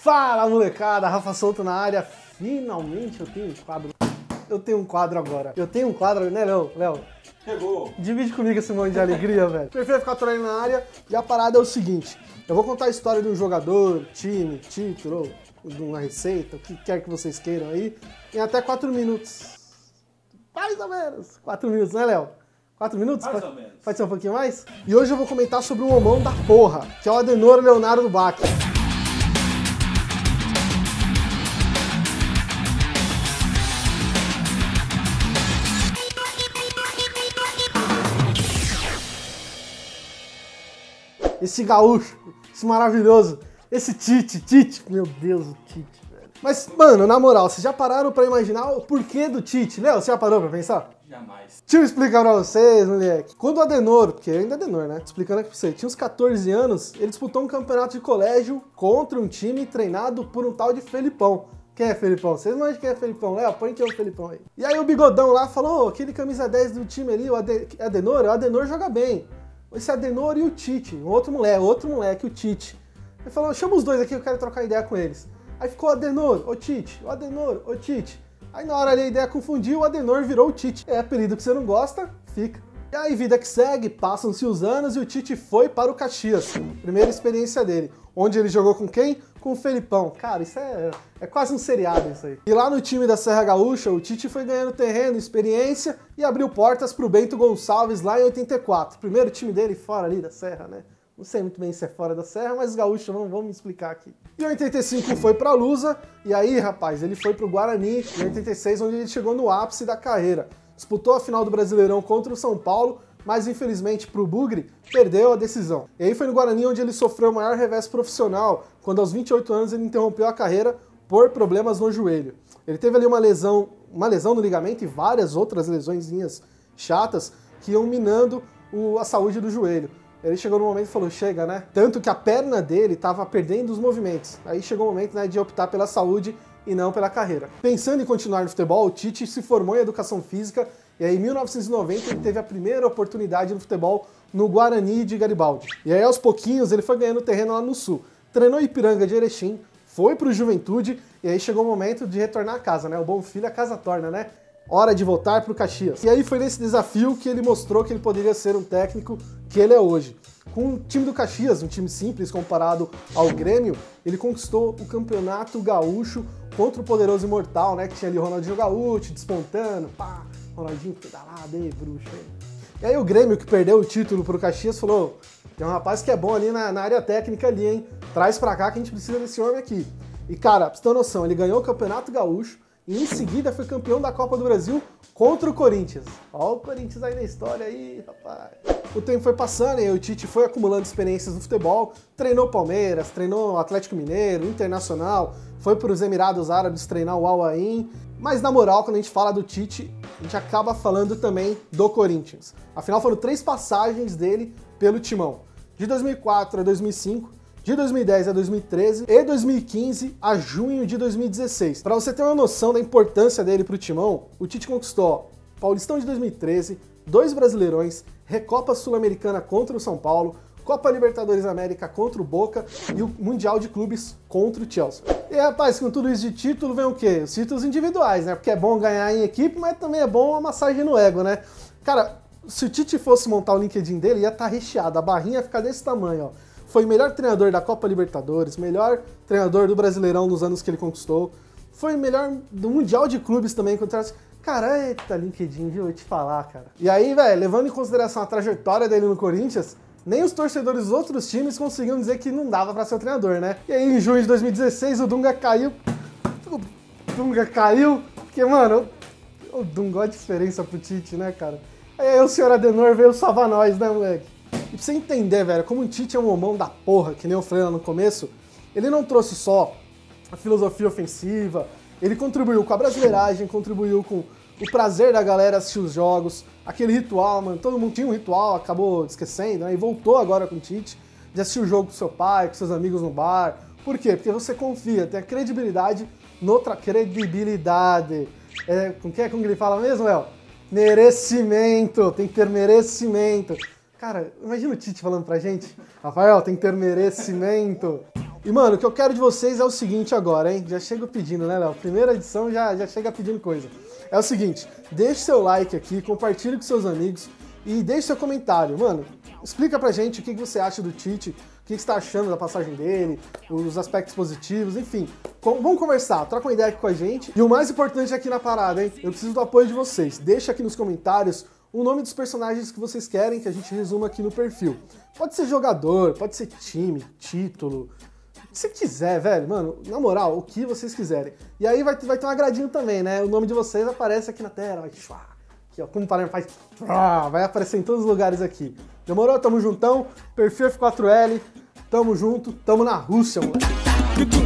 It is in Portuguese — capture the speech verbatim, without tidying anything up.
Fala, molecada, Rafa Souto na área. Finalmente eu tenho um quadro. Eu tenho um quadro agora. Eu tenho um quadro, né, Léo? Léo? Chegou. Divide comigo esse monte de alegria, velho. Prefiro ficar trolando na área. E a parada é o seguinte. Eu vou contar a história de um jogador, time, título, de uma receita, o que quer que vocês queiram aí, em até quatro minutos. Mais ou menos. Quatro minutos, né, Léo? Quatro minutos? Mais pode, ou menos. Pode ser um pouquinho mais? E hoje eu vou comentar sobre um homão da porra, que é o Adenor Leonardo Bach. Esse gaúcho, esse maravilhoso, esse Tite, Tite, meu Deus, o Tite, velho. Mas, mano, na moral, vocês já pararam pra imaginar o porquê do Tite? Léo, você já parou pra pensar? Jamais. Deixa eu explicar pra vocês, moleque. Quando o Adenor, porque ainda é Adenor, né? Explicando aqui pra você, tinha uns quatorze anos, ele disputou um campeonato de colégio contra um time treinado por um tal de Felipão. Quem é Felipão? Vocês não acham quem é Felipão? Léo, põe quem é o Felipão aí. E aí o bigodão lá falou, oh, aquele camisa dez do time ali, o Adenor, o Adenor joga bem. Esse Adenor e o Tite, um outro moleque, outro moleque, o Tite. Ele falou, chama os dois aqui, eu quero trocar ideia com eles. Aí ficou o Adenor, o Tite, o Adenor, o Tite. Aí na hora ali a ideia confundiu, o Adenor virou o Tite. É apelido que você não gosta, fica. E aí vida que segue, passam-se os anos e o Tite foi para o Caxias. Primeira experiência dele. Onde ele jogou com quem? Com o Felipão. Cara, isso é, é quase um seriado isso aí. E lá no time da Serra Gaúcha, o Tite foi ganhando terreno, experiência e abriu portas pro Bento Gonçalves lá em oitenta e quatro. Primeiro time dele fora ali da Serra, né? Não sei muito bem se é fora da Serra, mas os gaúchos não vão me explicar aqui. Em oitenta e cinco foi pra Lusa, e aí, rapaz, ele foi pro Guarani em oitenta e seis, onde ele chegou no ápice da carreira. Disputou a final do Brasileirão contra o São Paulo, mas infelizmente pro Bugre, perdeu a decisão. E aí foi no Guarani onde ele sofreu o maior revés profissional, quando aos vinte e oito anos ele interrompeu a carreira por problemas no joelho. Ele teve ali uma lesão, uma lesão no ligamento e várias outras lesõezinhas chatas que iam minando o, a saúde do joelho. Ele chegou no momento e falou, chega, né? Tanto que a perna dele estava perdendo os movimentos. Aí chegou o momento, né, de optar pela saúde e não pela carreira. Pensando em continuar no futebol, o Tite se formou em Educação Física e aí em mil novecentos e noventa ele teve a primeira oportunidade no futebol no Guarani de Garibaldi. E aí aos pouquinhos ele foi ganhando terreno lá no sul. Treinou Ipiranga de Erechim, foi pro Juventude e aí chegou o momento de retornar a casa, né? O bom filho a casa torna, né? Hora de voltar pro Caxias. E aí foi nesse desafio que ele mostrou que ele poderia ser um técnico que ele é hoje. Com o time do Caxias, um time simples comparado ao Grêmio, ele conquistou o campeonato gaúcho contra o poderoso imortal, né? Que tinha ali o Ronaldinho Gaúcho despontando, pá, Ronaldinho pedalado, ei, bruxo, aí. E aí o Grêmio, que perdeu o título pro Caxias, falou, tem um rapaz que é bom ali na, na área técnica ali, hein? Traz pra cá que a gente precisa desse homem aqui. E cara, pra você ter uma noção, ele ganhou o campeonato gaúcho, e em seguida foi campeão da Copa do Brasil contra o Corinthians. Ó o Corinthians aí na história aí, rapaz. O tempo foi passando e o Tite foi acumulando experiências no futebol, treinou Palmeiras, treinou Atlético Mineiro, Internacional, foi para os Emirados Árabes treinar o Al Ain. Mas na moral, quando a gente fala do Tite, a gente acaba falando também do Corinthians. Afinal, foram três passagens dele pelo timão. De dois mil e quatro a dois mil e cinco, de dois mil e dez a dois mil e treze e dois mil e quinze a junho de dois mil e dezesseis. Para você ter uma noção da importância dele pro timão, o Tite conquistou Paulistão de dois mil e treze, dois Brasileirões, Recopa Sul-Americana contra o São Paulo, Copa Libertadores América contra o Boca e o Mundial de Clubes contra o Chelsea. E rapaz, com tudo isso de título vem o quê? Os títulos individuais, né? Porque é bom ganhar em equipe, mas também é bom uma massagem no ego, né? Cara, se o Tite fosse montar o LinkedIn dele, ia estar recheado, a barrinha ia ficar desse tamanho, ó. Foi melhor treinador da Copa Libertadores, melhor treinador do Brasileirão nos anos que ele conquistou, foi melhor do Mundial de Clubes também contra... Cara, eita, LinkedIn, viu? Eu te falar, cara. E aí, velho, levando em consideração a trajetória dele no Corinthians, nem os torcedores dos outros times conseguiam dizer que não dava pra ser o treinador, né? E aí, em junho de dois mil e dezesseis, o Dunga caiu. O Dunga caiu, porque, mano, o Dunga, olha a diferença pro Tite, né, cara? Aí o senhor Adenor veio salvar nós, né, moleque? E pra você entender, velho, como o Tite é um homão da porra, que nem eu falei lá no começo, ele não trouxe só a filosofia ofensiva, ele contribuiu com a brasileiragem, contribuiu com o prazer da galera assistir os jogos, aquele ritual, mano, todo mundo tinha um ritual, acabou esquecendo, né, e voltou agora com o Tite, de assistir o jogo com seu pai, com seus amigos no bar. Por quê? Porque você confia, tem a credibilidade noutra credibilidade. É, com que é como ele fala mesmo, Léo? Merecimento, tem que ter merecimento. Cara, imagina o Tite falando pra gente. Rafael, tem que ter merecimento. E, mano, o que eu quero de vocês é o seguinte agora, hein? Já chego pedindo, né, Léo? Primeira edição já, já chega pedindo coisa. É o seguinte, deixe seu like aqui, compartilhe com seus amigos e deixe seu comentário. Mano, explica pra gente o que você acha do Tite, o que você tá achando da passagem dele, os aspectos positivos, enfim. Vamos conversar, troca uma ideia aqui com a gente. E o mais importante aqui na parada, hein? Eu preciso do apoio de vocês. Deixa aqui nos comentários o nome dos personagens que vocês querem que a gente resuma aqui no perfil. Pode ser jogador, pode ser time, título... Se quiser, velho, mano, na moral, o que vocês quiserem. E aí vai, vai ter um agradinho também, né? O nome de vocês aparece aqui na tela, vai, aqui, ó, como o Palermo faz, vai aparecer em todos os lugares aqui. Demorou? Tamo juntão, perfil F quatro L, tamo junto, tamo na Rússia, mano.